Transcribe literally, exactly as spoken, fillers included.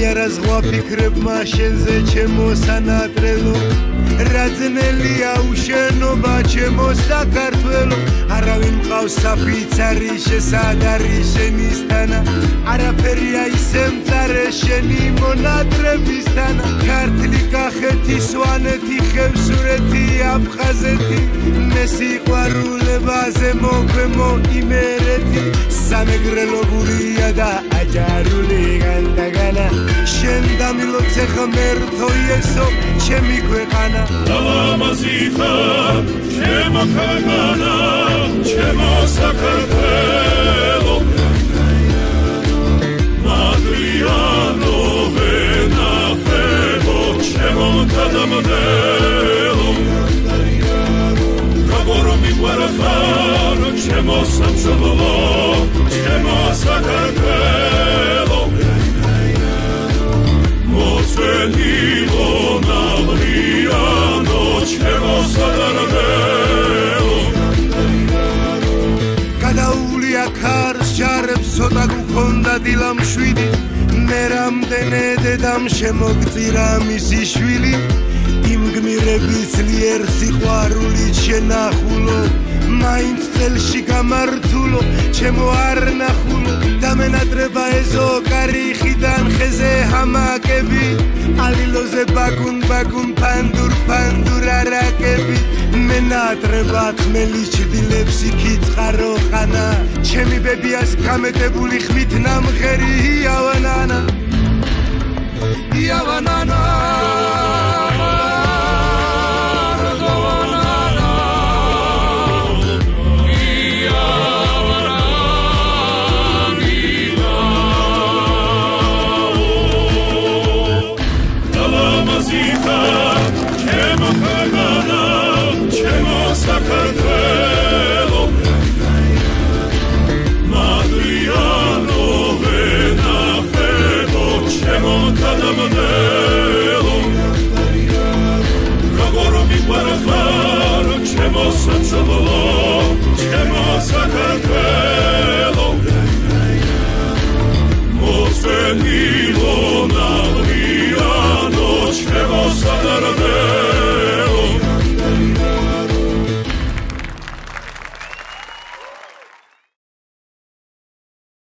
არა ზღვა ფიქრებმა შენზე ჩემო სანატრელო რაძნელია უშენობა ჩემო საქართველო არავინ მყავს საფიცარი შესადარი შენისთანა არაფერია ისე მწარე შენი მონატრებისთანა ქართლი კახეთი სვანეთი ხევსურეთი აფხაზეთი მე სიყვარულებაზე მოგვემო იმერეთი სამეგრელო გურია და აჯარული განდაგანა შენ დამილოცე ღმერთო იესო ჩემი ქვეყანა ლამაზითა ჩემო ქვეყანა ჩემო საქართველო მადრიანო ვენახებო ჩემო გადამოდელო გაბორო მიგვარახარ ჩემო სამშობლო ჩემო საქართველო მოწვენილო ნავრიანო ჩემო სადარდელო გადაულია ქარს ჯარებს ცოტა გუქონდა დილა მშვიდი მე რამდენე დედამ შემოგწირა მისი შვილი იმ გმირების ძლიერ სიყვარულით შენახულო მაინც წელში გამართულო ჩემო არ ნახულო დამენატრება ეზო კარიხიდან ხეზე ჰამაკები ალილოზე ბაგუნ ბაგუნ ფანდურ ფანდურ არაკები მენატრება ხმელი ჩდილებს იქი წყარო ხანა ჩემი ბებიას გამეტებული ხმით ნამღერი იავანანა იავანანა